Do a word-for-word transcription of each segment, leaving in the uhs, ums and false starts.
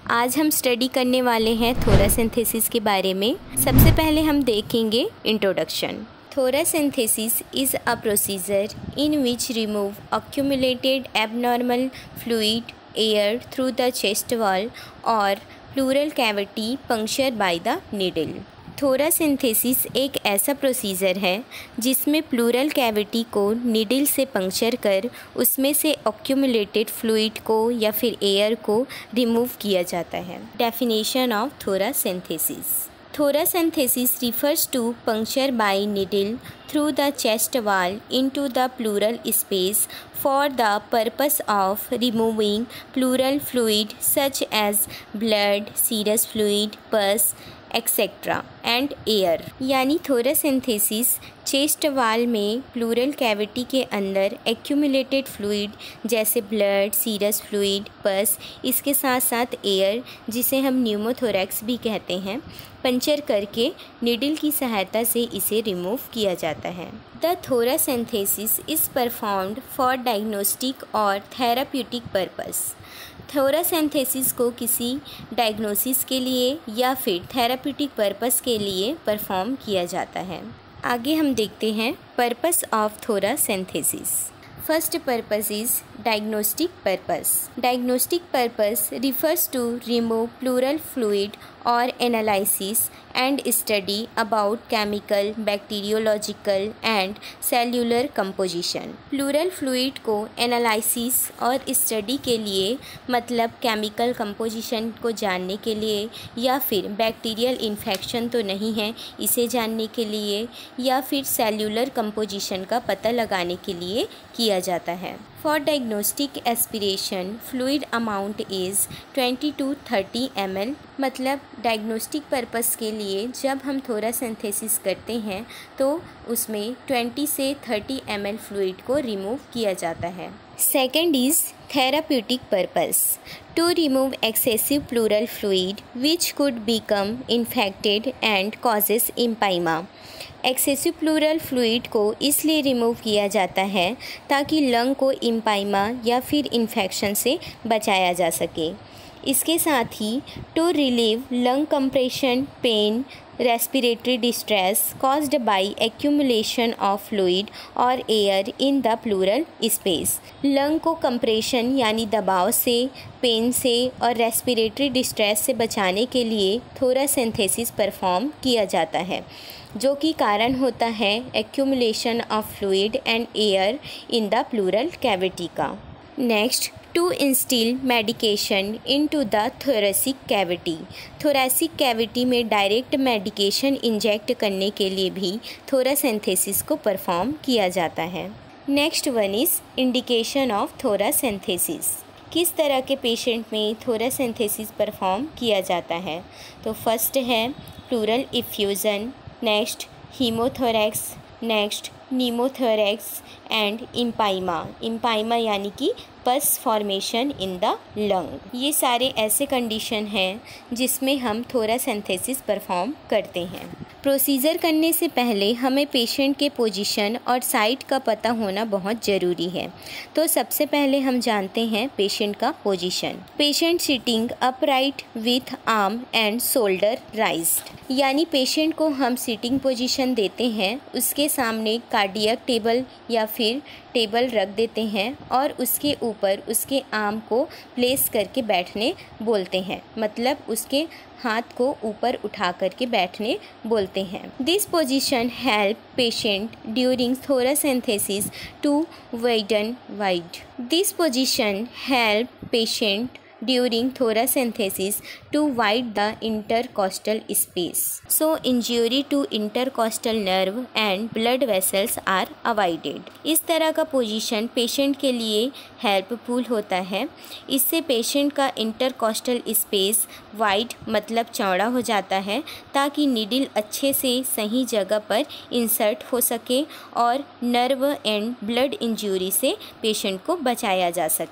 आज हम स्टडी करने वाले हैं थोरासिंथेसिस के बारे में। सबसे पहले हम देखेंगे introduction. Thoracenthesis is a procedure in which remove accumulated abnormal fluid air through the chest wall or pleural cavity punctured by the needle। Thoracentesis एक ऐसा प्रोसीजर है जिसमें प्लूरल कैविटी को नीडल से पंक्चर कर उसमें से ऑक्यूमुलेटेड फ्लूइड को या फिर एयर को रिमूव किया जाता है। Definition of thoracentesis. Thoracenthesis refers to puncture by needle through the chest wall into the pleural space for the purpose of removing pleural fluid such as blood, serous fluid, pus, et cetera and air। यानी थोरासिंथेसिस chest वाल में plural cavity के अंदर accumulated fluid जैसे blood, serous fluid, pus, इसके साथ साथ air जिसे हम न्यूमोथोरैक्स भी कहते हैं, पंचर करके नीडल की सहायता से इसे रिमूव किया जाता है। The thoracentesis is performed for diagnostic और थेराप्यूटिक पर्पस। थोरासिंथेसिस को किसी डायग्नोसिस के लिए या फिर थेराप्यूटिक पर्पस के लिए परफॉर्म किया जाता है। आगे हम देखते हैं purpose of thoracentesis. First purpose is diagnostic purpose. Diagnostic purpose refers to remove pleural fluid और analysis and study about chemical, bacteriological and cellular composition. Pleural fluid को एनालिसिस और स्टडी के लिए मतलब केमिकल कंपोजिशन को जानने के लिए या फिर बैक्टीरियल इन्फेक्शन तो नहीं है इसे जानने के लिए या फिर सेल्यूलर कंपोजिशन का पता लगाने के लिए किया जाता है। For diagnostic aspiration fluid amount is twenty to thirty M L. मतलब डायग्नोस्टिक पर्पस के लिए जब हम थोरासिंथेसिस करते हैं तो उसमें ट्वेंटी से थर्टी एम एल फ्लूइड को रिमूव किया जाता है। Second is therapeutic purpose to remove excessive pleural fluid which could become infected and causes empyema. Excessive pleural fluid को इसलिए रिमूव किया जाता है ताकि लंग को इम्पाइमा या फिर इन्फेक्शन से बचाया जा सके। इसके साथ ही to relieve lung compression, pain, respiratory distress caused by accumulation of fluid और air in the pleural space. Lung को कंप्रेशन यानी दबाव से, पेन से और रेस्पिरेटरी डिस्ट्रेस से बचाने के लिए थोरासिंथेसिस परफॉर्म किया जाता है जो कि कारण होता है accumulation of fluid and air in the pleural cavity का। Next, to instil medication into the thoracic cavity. Thoracic cavity में डायरेक्ट मेडिकेशन इंजेक्ट करने के लिए भी थोरासिंथेसिस को परफॉर्म किया जाता है। Next one is indication of thoracentesis. किस तरह के पेशेंट में थोरासिंथेसिस परफॉर्म किया जाता है? तो फर्स्ट है pleural effusion, next haemothorax, next pneumothorax and empyema. Empyema यानी कि pus formation in the lung. ये सारे ऐसे कंडीशन हैं जिसमें हम थोरासिंथेसिस परफॉर्म करते हैं। प्रोसीजर करने से पहले हमें पेशेंट के पोजीशन और साइट का पता होना बहुत ज़रूरी है। तो सबसे पहले हम जानते हैं पेशेंट का position. Patient sitting upright with arm and shoulder raised. यानी पेशेंट को हम सिटिंग पोजीशन देते हैं, उसके सामने कार्डियक टेबल या फिर टेबल रख देते हैं और उसके ऊपर उसके आर्म को प्लेस करके बैठने बोलते हैं, मतलब उसके हाथ को ऊपर उठा करके बैठने बोलते हैं। This position help patient during thoracentesis to widen wide. This position help patient during thoracenthesis to widen the intercostal space, so injury to intercostal nerve and blood vessels are avoided। इस तरह का पोजीशन पेशेंट के लिए helpful होता है। इससे patient का intercostal space wide मतलब चौड़ा हो जाता है ताकि नीडल अच्छे से सही जगह पर इंसर्ट हो सके और नर्व एंड ब्लड इंजरी से पेशेंट को बचाया जा सके।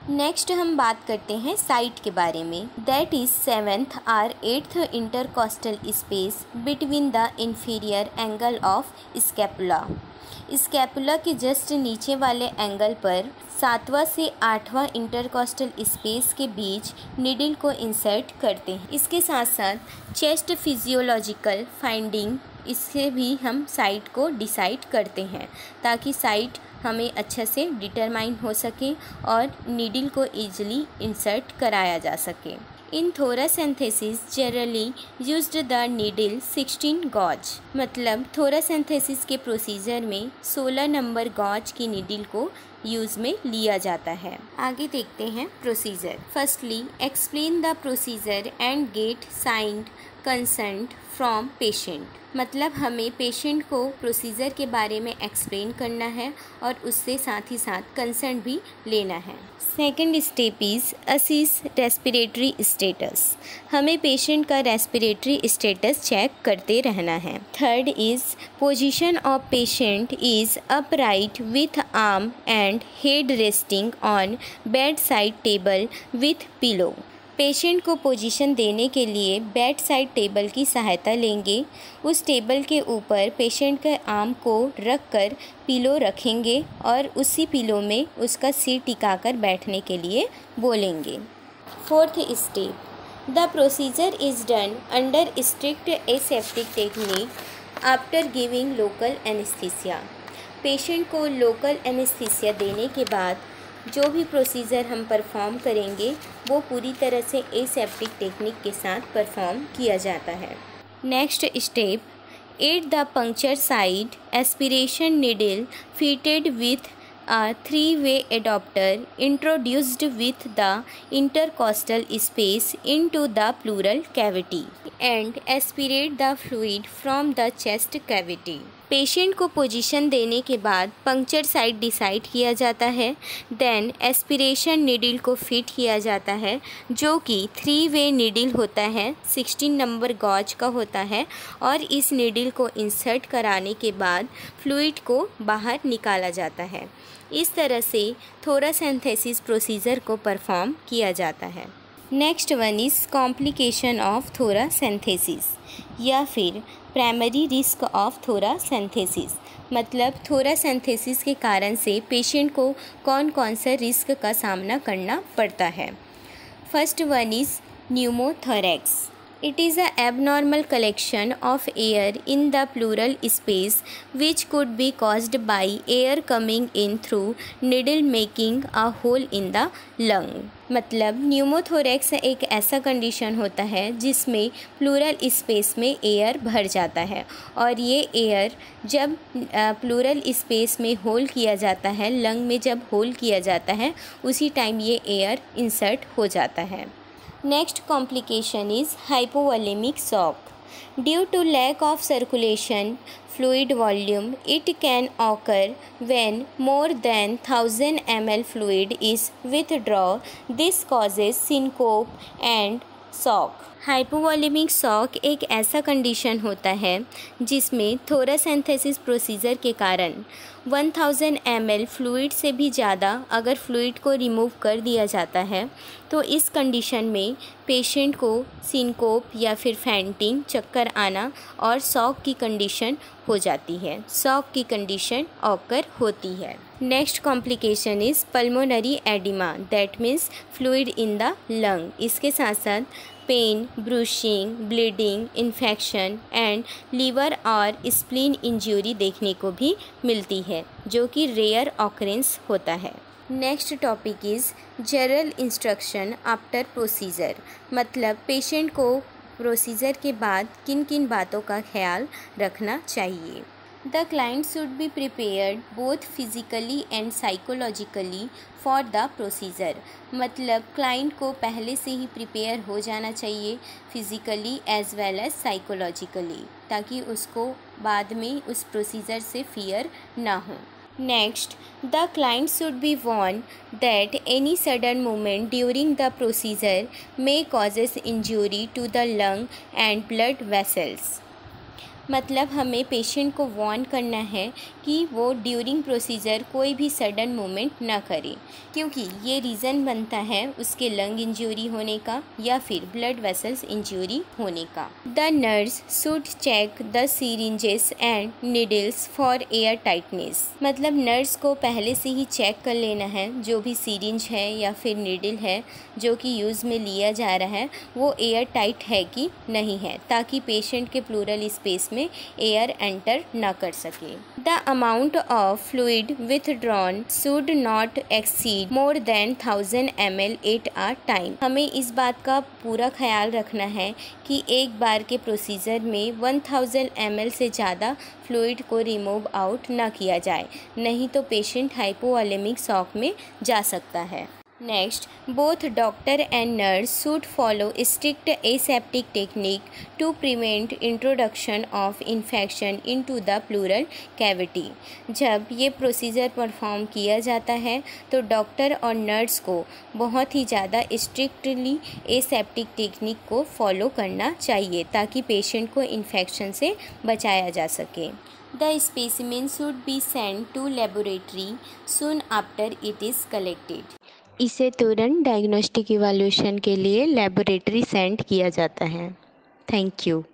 नेक्स्ट हम बात करते हैं साइट के बारे में। That is seventh or eighth intercostal space between the inferior angle of scapula. Scapula के जस्ट नीचे वाले एंगल पर सातवां से आठवां इंटरकॉस्टल स्पेस के बीच नीडल को इंसर्ट करते हैं। इसके साथ साथ चेस्ट फिजियोलॉजिकल फाइंडिंग, इससे भी हम साइट को डिसाइड करते हैं ताकि साइट हमें अच्छे से डिटरमाइन हो सके और नीडल को ईजिली इंसर्ट कराया जा सके। इन थोरासेंथेसिस generally used the needle sixteen gauge, मतलब थोरासेंथेसिस के प्रोसीजर में सोलह नंबर गॉज की नीडल को यूज़ में लिया जाता है। आगे देखते हैं procedure. Firstly explain the procedure and gate signed consent from patient, मतलब हमें पेशेंट को प्रोसीजर के बारे में एक्सप्लेन करना है और उससे साथ ही साथ कंसेंट भी लेना है। Second step is assess respiratory status, हमें पेशेंट का रेस्पिरेटरी स्टेटस चेक करते रहना है। Third is position of patient is upright with arm and head resting on bed side table with pillow, patient को पोजीशन देने के लिए बेड साइड टेबल की सहायता लेंगे। उस टेबल के ऊपर पेशेंट के आर्म को रख कर पिलो रखेंगे और उसी पिलो में उसका सिर टिकाकर बैठने के लिए बोलेंगे। Fourth step, the procedure is done under strict aseptic technique after giving local anaesthesia, patient को लोकल एनेस्थीसिया देने के बाद जो भी प्रोसीजर हम परफॉर्म करेंगे वो पूरी तरह से एसेप्टिक टेक्निक के साथ परफॉर्म किया जाता है। Next step, at the puncture side aspiration needle fitted with a three-way adapter introduced with the intercostal space into the pleural cavity and aspirate the fluid from the chest cavity. Patient को position देने के बाद puncture site decide किया जाता है, then aspiration needle को fit किया जाता है जो कि थ्री वे नीडल होता है, सिक्सटीन नंबर गॉज का होता है और इस नीडल को इंसर्ट कराने के बाद फ्लूइड को बाहर निकाला जाता है। इस तरह से थोरासेंथेसिस प्रोसीजर को परफॉर्म किया जाता है। Next one is complication of thoracentesis या फिर प्राइमरी रिस्क ऑफ थोरासेंथेसिस, मतलब थोरासेंथेसिस के कारण से पेशेंट को कौन कौन सा रिस्क का सामना करना पड़ता है। First one is pneumothorax. It is an abnormal collection of air in the pleural space which could be caused by air coming in through needle making a hole in the lung. मतलब pneumothorax एक ऐसा condition होता है जिसमें plural space में air भर जाता है और ये एयर जब प्लूरल स्पेस में होल किया जाता है, लंग में जब होल किया जाता है उसी टाइम ये एयर इंसर्ट हो जाता है। Next complication is hypovolemic shock. Due to lack of circulation fluid volume, it can occur when more than one thousand milliliters fluid is withdrawn. This causes syncope and shock. Hypovolaemic shock एक ऐसा condition होता है जिसमें थोरासेंथेसिस procedure के कारण one thousand milliliters fluid से भी ज़्यादा अगर फ्लूइड को रिमूव कर दिया जाता है तो इस कंडीशन में पेशेंट को सिनकोप या फिर फैंटिंग, चक्कर आना और शॉक की कंडीशन हो जाती है, शॉक की कंडीशन ऑकर होती है। Next complication is pulmonary oedema, that means fluid in the lung. इसके साथ साथ pain, bruising, bleeding, infection and liver और स्प्लीन इंजरी देखने को भी मिलती है जो कि रेयर ऑकरेंस होता है। Next topic is general instruction after procedure, मतलब पेशेंट को प्रोसीजर के बाद किन किन बातों का ख्याल रखना चाहिए। The client should be prepared both physically and psychologically for the procedure, मतलब क्लाइंट को पहले से ही प्रिपेयर हो जाना चाहिए physically as well as psychologically, ताकि उसको बाद में उस प्रोसीजर से फियर ना हो। Next, the client should be warned that any sudden movement during the procedure may causes injury to the lung and blood vessels. मतलब हमें पेशेंट को वार्न करना है कि वो ड्यूरिंग प्रोसीजर कोई भी सडन मूवमेंट ना करे, क्योंकि ये रीज़न बनता है उसके लंग इंजरी होने का या फिर ब्लड वेसल्स इंजरी होने का। The nurse should check the syringes and needles for air tightness. मतलब नर्स को पहले से ही चेक कर लेना है जो भी सीरिंज है या फिर नीडल है जो कि यूज़ में लिया जा रहा है वो एयर टाइट है कि नहीं है, ताकि पेशेंट के प्लूरल स्पेस में एयर एंटर ना कर सके। The amount of fluid withdrawn should not exceed more than thousand M L at a time. हमें इस बात का पूरा ख्याल रखना है कि एक बार के प्रोसीजर में वन थाउजेंड एम एल से ज़्यादा फ्लूइड को रिमूव आउट ना किया जाए, नहीं तो पेशेंट हाइपोवोलेमिक शॉक में जा सकता है। Next, both doctor and nurse should follow strict aseptic technique to prevent introduction of infection into the pleural cavity। जब ये प्रोसीजर परफॉर्म किया जाता है तो डॉक्टर और नर्स को बहुत ही ज़्यादा स्ट्रिक्टली एसेप्टिक टेक्निक को फॉलो करना चाहिए ताकि पेशेंट को इन्फेक्शन से बचाया जा सके। The specimen should be sent to laboratory soon after it is collected। इसे तुरंत डायग्नोस्टिक इवैल्यूएशन के लिए लेबोरेटरी सेंड किया जाता है। Thank you.